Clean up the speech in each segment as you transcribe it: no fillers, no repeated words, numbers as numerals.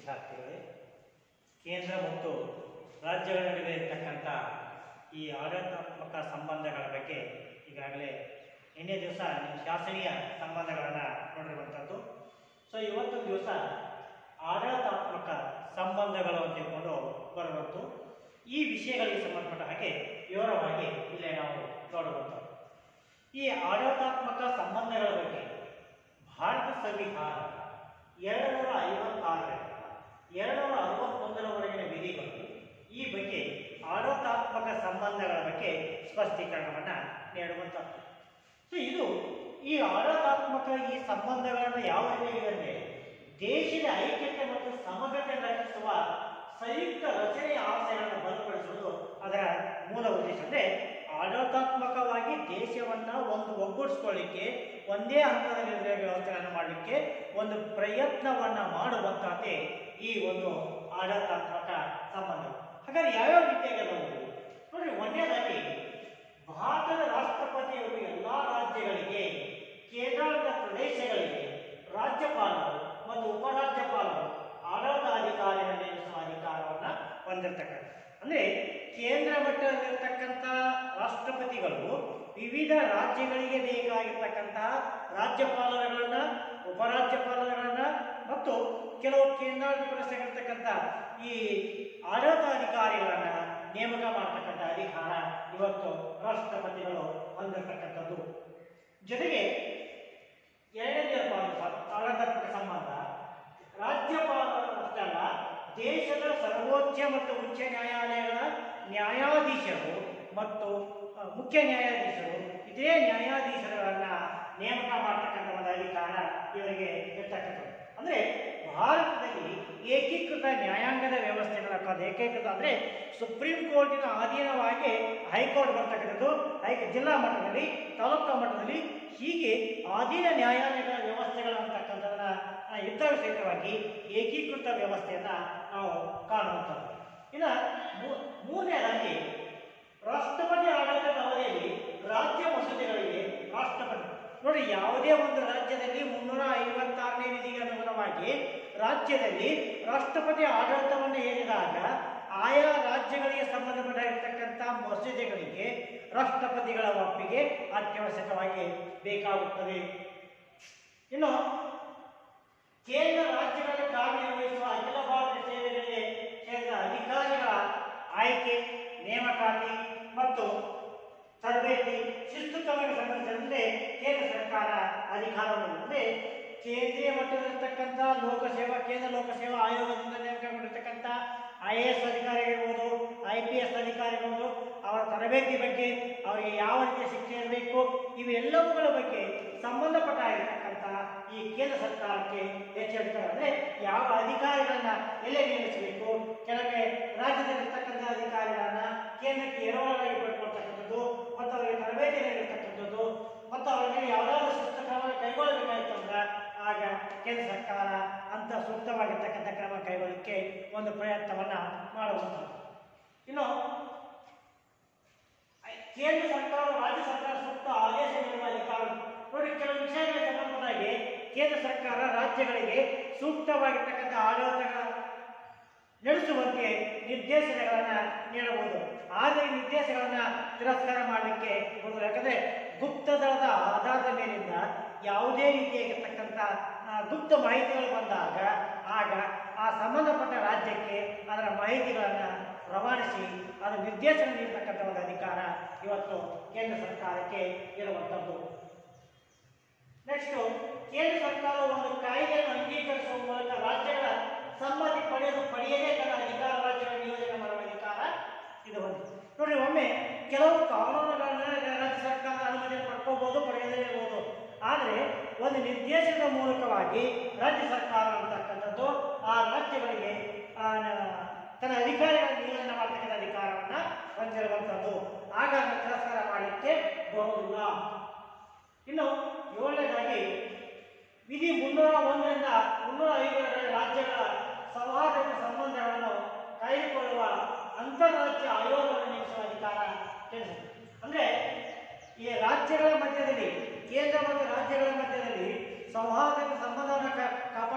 ವಿದ್ಯಾರ್ಥಿಗಳೇ, ಕೇಂದ್ರ ಮತ್ತು ರಾಜ್ಯಗಳ ನಡುವೆ ಇರತಕ್ಕಂಥ ಈ ಆಡಳಿತಾತ್ಮಕ ಸಂಬಂಧಗಳ ಬಗ್ಗೆ ಈಗಾಗಲೇ ನಿನ್ನೆ ದಿವಸ ಶಾಸನೀಯ ಸಂಬಂಧಗಳನ್ನು ನೋಡಿರುವಂಥದ್ದು. ಸೊ ಇವತ್ತೊಂದು ದಿವಸ ಆಡಳಿತಾತ್ಮಕ ಸಂಬಂಧಗಳು ಅಂತ ತಿಳ್ಕೊಂಡು ಬರುವಂಥದ್ದು. ಈ ವಿಷಯಗಳಿಗೆ ಸಂಬಂಧಪಟ್ಟ ಹಾಗೆ ವಿವರವಾಗಿ ಇಲ್ಲೇ ನಾವು ನೋಡುವಂಥದ್ದು. ಈ ಆಡಳಿತಾತ್ಮಕ ಸಂಬಂಧಗಳ ಬಗ್ಗೆ ಭಾರತ ಸಂವಿಧಾನ 256 261ರವರೆಗಿನ ವಿಧಿಗಳು ಈ ಬಗ್ಗೆ ಆಡಳಿತಾತ್ಮಕ ಸಂಬಂಧಗಳ ಬಗ್ಗೆ ಸ್ಪಷ್ಟೀಕರಣವನ್ನು ನೀಡುವಂಥದ್ದು. ಸೊ ಇದು ಈ ಆಡಳಿತಾತ್ಮಕ ಈ ಸಂಬಂಧಗಳನ್ನು ಯಾವ ರೀತಿ ಅಂದರೆ ದೇಶದ ಐಕ್ಯತೆ ಮತ್ತು ಸಮಗ್ರತೆ ರಕ್ಷಿಸುವ ಸಂಯುಕ್ತ ರಚನೆಯ ಆಶಯಗಳನ್ನು ಬಲಪಡಿಸುವುದು ಅದರ ಮೂಲ ಉದ್ದೇಶ. ಅಂದರೆ ಆಡಳಿತಾತ್ಮಕವಾಗಿ ದೇಶವನ್ನು ಒಗ್ಗೂಡಿಸ್ಕೊಳ್ಳಿಕ್ಕೆ ಒಂದೇ ಹಂತದಲ್ಲಿ ವ್ಯವಸ್ಥೆಗಳನ್ನು ಮಾಡಲಿಕ್ಕೆ ಒಂದು ಪ್ರಯತ್ನವನ್ನು ಮಾಡುವಂಥದ್ದೇ ಈ ಒಂದು ಆಡಳಿತಾತ್ಮಕ ಸಂಬಂಧ. ಹಾಗಾದ್ರೆ ಯಾವ್ಯಾವ ರೀತಿಯಾಗಿರಬಹುದು ನೋಡಿ. ಒಂದನೇದಾಗಿ ಭಾರತದ ರಾಷ್ಟ್ರಪತಿಯವರು ಎಲ್ಲ ರಾಜ್ಯಗಳಿಗೆ, ಕೇಂದ್ರಾಡಳಿತ ಪ್ರದೇಶಗಳಿಗೆ ರಾಜ್ಯಪಾಲರು ಮತ್ತು ಉಪರಾಜ್ಯಪಾಲರು ಆಡಳಿತಾಧಿಕಾರಿಯನ್ನು ನೇಮಿಸುವ ಅಧಿಕಾರವನ್ನು ಹೊಂದಿರತಕ್ಕಂಥ. ಅಂದರೆ ಕೇಂದ್ರ ಮಟ್ಟದಲ್ಲಿರ್ತಕ್ಕಂಥ ರಾಷ್ಟ್ರಪತಿಗಳು ವಿವಿಧ ರಾಜ್ಯಗಳಿಗೆ ಬೇಕಾಗಿರ್ತಕ್ಕಂತಹ ರಾಜ್ಯಪಾಲರುಗಳನ್ನು, ಉಪರಾಜ್ಯಪಾಲರುಗಳನ್ನು ಮತ್ತು ಕೆಲವು ಕೇಂದ್ರಾಡಳಿತ ಪ್ರದೇಶಗಳಿರ್ತಕ್ಕಂಥ ಈ ಆಡಳಿತಾಧಿಕಾರಿಗಳನ್ನು ನೇಮಕ ಮಾಡತಕ್ಕಂಥ ಅಧಿಕಾರ ಇವತ್ತು ರಾಷ್ಟ್ರಪತಿಗಳು ಹೊಂದಿರತಕ್ಕಂಥದ್ದು. ಜೊತೆಗೆ ಎರಡನೇ ಆಡಳಿತಾತ್ಮಕ ಸಂಬಂಧ ರಾಜ್ಯಪಾಲರು ಅಷ್ಟೇ ಅಲ್ಲ, ದೇಶದ ಸರ್ವೋಚ್ಚ ಮತ್ತು ಉಚ್ಚ ನ್ಯಾಯಾಲಯಗಳ ನ್ಯಾಯಾಧೀಶರು ಮತ್ತು ಮುಖ್ಯ ನ್ಯಾಯಾಧೀಶರು ಇದೇ ನ್ಯಾಯಾಧೀಶರುಗಳನ್ನು ನೇಮಕ ಮಾಡತಕ್ಕಂಥ ಒಂದು ಅಧಿಕಾರ ಇವರಿಗೆ ಇರ್ತಕ್ಕಂಥದ್ದು. ಅಂದರೆ ಭಾರತದಲ್ಲಿ ಏಕೀಕೃತ ನ್ಯಾಯಾಂಗದ ವ್ಯವಸ್ಥೆಗಳ ಏಕೀಕೃತ ಅಂದರೆ ಸುಪ್ರೀಂ ಕೋರ್ಟಿನ ಅಧೀನವಾಗಿ ಹೈಕೋರ್ಟ್ ಬರ್ತಕ್ಕಂಥದ್ದು, ಜಿಲ್ಲಾ ಮಟ್ಟದಲ್ಲಿ, ತಾಲೂಕು ಮಟ್ಟದಲ್ಲಿ ಹೀಗೆ ಅಧೀನ ನ್ಯಾಯಾಲಯಗಳ ವ್ಯವಸ್ಥೆಗಳು ಅಂತಕ್ಕಂಥದನ್ನ ಯುದ್ಧ ಸಹಿತವಾಗಿ ಏಕೀಕೃತ ವ್ಯವಸ್ಥೆಯನ್ನು ನಾವು ಕಾಣುವಂಥದ್ದು. ಇನ್ನು ಮೂರನೇದಾಗಿ ರಾಷ್ಟ್ರಪತಿ ಆಡಳಿತದ ಅವಧಿಯಲ್ಲಿ ರಾಜ್ಯ ಮಸೂದೆಗಳಿಗೆ ರಾಷ್ಟ್ರಪತಿ ನೋಡಿ, ಯಾವುದೇ ಒಂದು ರಾಜ್ಯದಲ್ಲಿ 356ನೇ ವಿಧಿಗೆ ಅನುಗುಣವಾಗಿ ರಾಜ್ಯದಲ್ಲಿ ರಾಷ್ಟ್ರಪತಿ ಆಡಳಿತವನ್ನು ಹೇರಿದಾಗ ಆಯಾ ರಾಜ್ಯಗಳಿಗೆ ಸಂಬಂಧಪಟ್ಟಿರತಕ್ಕಂಥ ಮಸೂದೆಗಳಿಗೆ ರಾಷ್ಟ್ರಪತಿಗಳ ಒಪ್ಪಿಗೆ ಅತ್ಯವಶ್ಯಕವಾಗಿ ಬೇಕಾಗುತ್ತದೆ. ಇನ್ನು ಕೇಂದ್ರ ರಾಜ್ಯಗಳಲ್ಲಿ ಕಾರ್ಯನಿರ್ವಹಿಸುವ ಅಖಿಲ ಭಾರತ ಸೇವೆಗಳಿಗೆ ಸೇರಿದ ಅಧಿಕಾರಿಗಳ ಆಯ್ಕೆ, ನೇಮಕಾತಿ ಮತ್ತು ತರಬೇತಿ ಶಿಸ್ತು ಕ್ರಮಕ್ಕೆ ಸಂಬಂಧಿಸಿದಂತೆ ಕೇಂದ್ರ ಸರ್ಕಾರ ಅಧಿಕಾರವನ್ನು ಅಂದರೆ ಕೇಂದ್ರೀಯ ಮಟ್ಟದಲ್ಲಿರ್ತಕ್ಕಂಥ ಕೇಂದ್ರ ಲೋಕಸೇವಾ ಆಯೋಗದಿಂದ ನೇಮಕಗೊಂಡಿರ್ತಕ್ಕಂಥ IAS ಅಧಿಕಾರಿಗಳಿರ್ಬೋದು, IPS ಅಧಿಕಾರಿಗಳು, ಅವರ ತರಬೇತಿ ಬಗ್ಗೆ, ಅವರಿಗೆ ಯಾವ ರೀತಿಯ ಶಿಕ್ಷೆ ಇರಬೇಕು, ಇವೆಲ್ಲವುಗಳ ಬಗ್ಗೆ ಸಂಬಂಧಪಟ್ಟಾಗಿರ್ತಕ್ಕಂಥ ಈ ಕೇಂದ್ರ ಸರ್ಕಾರಕ್ಕೆ ಹೆಚ್ಚು ಅಧಿಕಾರ. ಅಂದರೆ ಯಾವ ಅಧಿಕಾರಿಗಳನ್ನ ಎಲ್ಲೇ ನೇಮಿಸಬೇಕು, ಕೆಲವೇ ರಾಜ್ಯದಲ್ಲಿರ್ತಕ್ಕಂಥ ಅಧಿಕಾರಿಗಳನ್ನ ಕೇಂದ್ರಕ್ಕೆ ಎರವಲಾಗಿ ಪಡ್ಕೊಳ್ತಕ್ಕಂಥದ್ದು ಮತ್ತು ಅವರಿಗೆ ತರಬೇತಿ ನೀಡಿರ್ತಕ್ಕಂಥದ್ದು ಮತ್ತು ಅವರ ಮೇಲೆ ಯಾವುದಾದ್ರೂ ಶಿಸ್ತು ಕ್ರಮ ಕೈಗೊಳ್ಳಬೇಕಾಯಿತು ಅಂದ್ರೆ ಆಗ ಕೇಂದ್ರ ಸರ್ಕಾರ ಅಂತ ಸೂಕ್ತವಾಗಿರ್ತಕ್ಕಂಥ ಕ್ರಮ ಕೈಗೊಳ್ಳಲಿಕ್ಕೆ ಒಂದು ಪ್ರಯತ್ನವನ್ನು ಮಾಡುವಂಥದ್ದು. ಇನ್ನು ಕೇಂದ್ರ ಸರ್ಕಾರ, ರಾಜ್ಯ ಸರ್ಕಾರ ಸೂಕ್ತ ಆದೇಶ ನೀಡುವ ಅಧಿಕಾರ ನೋಡಿ. ಕೆಲವು ವಿಷಯಗಳಿಗೆ ಸಂಬಂಧಪಟ್ಟಾಗಿ ಕೇಂದ್ರ ಸರ್ಕಾರ ರಾಜ್ಯಗಳಿಗೆ ಸೂಕ್ತವಾಗಿರ್ತಕ್ಕಂಥ ಆಡಳಿತಗಳ ನಡೆಸುವಂತೆ ನಿರ್ದೇಶನಗಳನ್ನು ನೀಡಬಹುದು. ಆದರೆ ಈ ನಿರ್ದೇಶನಗಳನ್ನು ತಿರಸ್ಕಾರ ಮಾಡಲಿಕ್ಕೆ ಬರುವುದು. ಯಾಕಂದರೆ ಗುಪ್ತದಳದ ಆಧಾರದ ಮೇಲಿಂದ ಯಾವುದೇ ರೀತಿಯಾಗಿರ್ತಕ್ಕಂಥ ಗುಪ್ತ ಮಾಹಿತಿಗಳು ಬಂದಾಗ ಆಗ ಆ ಸಂಬಂಧಪಟ್ಟ ರಾಜ್ಯಕ್ಕೆ ಅದರ ಮಾಹಿತಿಗಳನ್ನು ರವಾನಿಸಿ ಅದು ನಿರ್ದೇಶನ ನೀಡತಕ್ಕಂಥ ಒಂದು ಅಧಿಕಾರ ಇವತ್ತು ಕೇಂದ್ರ ಸರ್ಕಾರಕ್ಕೆ ಇರುವಂಥದ್ದು. ನೆಕ್ಸ್ಟು, ಕೇಂದ್ರ ಸರ್ಕಾರ ಒಂದು ಕಾಯ್ದೆಯನ್ನು ಅಂಗೀಕರಿಸುವ ಮೂಲಕ ರಾಜ್ಯಗಳ ಸಮ್ಮತಿ ಪಡೆಯದೇ ತನ್ನ ಅಧಿಕಾರ ರಾಜ್ಯಗಳ ನಿಯೋಜನೆ ಮಾಡುವ ಅಧಿಕಾರ ಇದು ಹೊಂದಿದೆ. ನೋಡಿ, ಒಮ್ಮೆ ಕೆಲವು ಕಾನೂನುಗಳನ್ನ ರಾಜ್ಯ ಸರ್ಕಾರದ ಅನುಮತಿಯನ್ನು ಪಡ್ಕೋಬಹುದು, ಪಡೆಯದೇ ಇರಬಹುದು. ಆದರೆ ಒಂದು ನಿರ್ದೇಶನದ ಮೂಲಕವಾಗಿ ರಾಜ್ಯ ಸರ್ಕಾರ ಅಂತಕ್ಕಂಥದ್ದು ಆ ರಾಜ್ಯಗಳಿಗೆ ತನ್ನ ಅಧಿಕಾರಿಗಳ ನಿಯೋಜನೆ ಮಾಡತಕ್ಕಂಥ ಅಧಿಕಾರವನ್ನು ಹೊಂದಿರುವಂಥದ್ದು. ಆಗ ತಿರಸ್ಕಾರ ಮಾಡಲಿಕ್ಕೆ ಬರುವುದಿಲ್ಲ. ಇನ್ನು ಏಳನೇದಾಗಿ ವಿಧಿ 301ರಿಂದ 305 ರಾಜ್ಯಗಳ ಸೌಹಾರ್ದಯುತ ಸಂಬಂಧಗಳನ್ನು ಕಾಯ್ದುಕೊಳ್ಳುವ ಅಂತಾರಾಜ್ಯ ಆಯೋಗವನ್ನು ನೇಮಿಸುವ ಅಧಿಕಾರ ಕೇಂದ್ರ. ಅಂದರೆ ಈ ರಾಜ್ಯಗಳ ಮಧ್ಯದಲ್ಲಿ, ಕೇಂದ್ರ ಮತ್ತು ರಾಜ್ಯಗಳ ಮಧ್ಯದಲ್ಲಿ ಸೌಹಾರ್ದಯುತ ಸಂಬಂಧವನ್ನು ಕಾಪಾಡಿಕೊಂಡು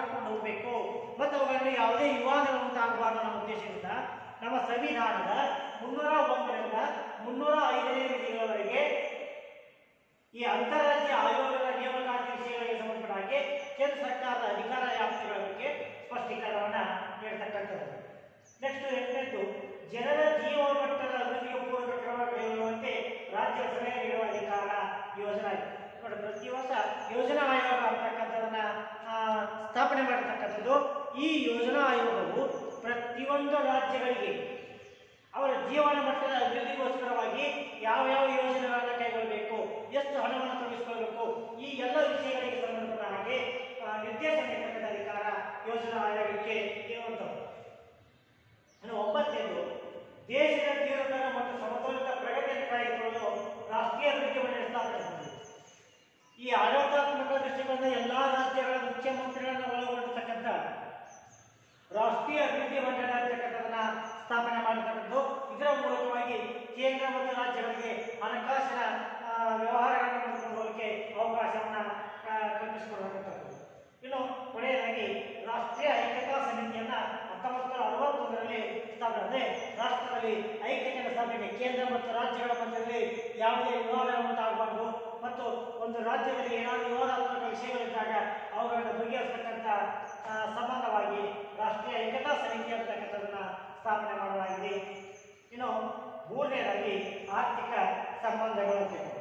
ಹೋಗಬೇಕು ಮತ್ತು ಅವುಗಳಲ್ಲಿ ಯಾವುದೇ ವಿವಾದಗಳು ಉಂಟಾಗಬಾರದು ಅನ್ನೋ ಉದ್ದೇಶದಿಂದ ನಮ್ಮ ಸಂವಿಧಾನದ 301ರಿಂದ 305ನೇ ವಿಧಿಗಳವರೆಗೆ ಈ ಅಂತಾರಾಜ್ಯ ಆಯೋಗಗಳ ನೇಮಕಾತಿ ವಿಷಯಗಳಿಗೆ ಸಂಬಂಧಪಟ್ಟ ಹಾಗೆ ಕೇಂದ್ರ ಸರ್ಕಾರದ ಅಧಿಕಾರ ವ್ಯಾಪ್ತಿಗಳ ಬಗ್ಗೆ ಸ್ಪಷ್ಟೀಕರಣವನ್ನು ನೀಡತಕ್ಕಂಥದ್ದು. ನೆಕ್ಸ್ಟ್ 8ನೇದು ಜನರ ಜೀವನ ಮಟ್ಟದ ಅಭಿವೃದ್ಧಿಗೆ ಪೂರಕ ಕ್ರಮ ಕೈಗೊಳ್ಳುವಂತೆ ರಾಜ್ಯ ಸಲಹೆ ನೀಡುವ ಅಧಿಕಾರ ಯೋಜನಾ ನೋಡಿ. ಪ್ರತಿ ವರ್ಷ ಯೋಜನಾ ಆಯೋಗ ಅಂತಕ್ಕಂಥದನ್ನ ಸ್ಥಾಪನೆ ಮಾಡತಕ್ಕಂಥದ್ದು. ಈ ಯೋಜನಾ ಆಯೋಗವು ಪ್ರತಿಯೊಂದು ರಾಜ್ಯಗಳಿಗೆ ಅವರ ಜೀವನ ಮಟ್ಟದ ಅಭಿವೃದ್ಧಿಗೋಸ್ಕರವಾಗಿ ಯಾವ ಯಾವ ಯೋಜನೆಗಳನ್ನು ಕೈಗೊಳ್ಳಬೇಕು, ಎಷ್ಟು ಹಣವನ್ನು ತೊಡಗಿಸಿಕೊಳ್ಳಬೇಕು, ಈ ಎಲ್ಲ ವಿಷಯಗಳಿಗೆ ಸಂಬಂಧಪಟ್ಟ ಹಾಗೆ ನಿರ್ದೇಶನ ನೀಡತಕ್ಕಂಥ ಅಧಿಕಾರ ಯೋಜನಾ ಆಯೋಗಕ್ಕೆ ಇರುವಂಥದ್ದು. ಇನ್ನು 9ನೇದು ದೇಶದ ತೀವ್ರತರ ಮತ್ತು ಸಮತೋಲಿತ ಪ್ರಗತಿಯನ್ನು ಕಾಯ್ದುಕೊಳ್ಳಲು ರಾಷ್ಟ್ರೀಯ ಅಭಿವೃದ್ಧಿ ಮಂಡಳಿ ಸ್ಥಾಪನೆ. ಈ ಆಡಳಿತಾತ್ಮಕ ದೃಷ್ಟಿಕೋನದ ಎಲ್ಲಾ ರಾಜ್ಯಗಳ ಮುಖ್ಯಮಂತ್ರಿಗಳನ್ನು ಒಳಗೊಂಡಿರ್ತಕ್ಕಂಥ ರಾಷ್ಟ್ರೀಯ ಅಭಿವೃದ್ಧಿ ಮಂಡಳಿ ಅಂತಕ್ಕಂಥದನ್ನ ಸ್ಥಾಪನೆ ಮಾಡತಕ್ಕಂಥದ್ದು. ಇದರ ಮೂಲಕವಾಗಿ ಕೇಂದ್ರ ಮತ್ತು ರಾಜ್ಯಗಳಿಗೆ ಹಣಕಾಸಿನ ವ್ಯವಹಾರಗಳನ್ನು ಮಾಡಿಕೊಂಡು ಹೋಗಲಿಕ್ಕೆ ಅವಕಾಶವನ್ನು ಕಲ್ಪಿಸಿಕೊಡುವಂಥದ್ದು. ಇನ್ನು ಕೊನೆಯದಾಗಿ ರಾಷ್ಟ್ರೀಯ ಐಕ್ಯತಾ ಸಮಿತಿಯನ್ನ 1961ರಲ್ಲಿ ಸ್ಥಾಪನೆ. ಅಂದರೆ ರಾಷ್ಟ್ರದಲ್ಲಿ ಐಕ್ಯತೆಯ ಸ್ಥಾಪನೆ, ಕೇಂದ್ರ ಮತ್ತು ರಾಜ್ಯಗಳ ಮಧ್ಯದಲ್ಲಿ ಯಾವುದೇ ವಿವಾದಗಳು ಉಂಟಾಗಬಾರದು ಮತ್ತು ಒಂದು ರಾಜ್ಯದಲ್ಲಿ ಏನಾದರೂ ವಿವಾದಾತ್ಮಕ ವಿಷಯಗಳಿದ್ದಾಗ ಅವುಗಳನ್ನು ಬಗೆಹರಿಸತಕ್ಕಂಥ ಸಂಬಂಧವಾಗಿ ರಾಷ್ಟ್ರೀಯ ಐಕ್ಯತಾ ಸಮಿತಿ ಅಂತಕ್ಕಂಥದನ್ನು ಸ್ಥಾಪನೆ ಮಾಡಲಾಗಿದೆ. ಇನ್ನು 3ನೇದಾಗಿ ಆರ್ಥಿಕ ಸಂಬಂಧಗಳು.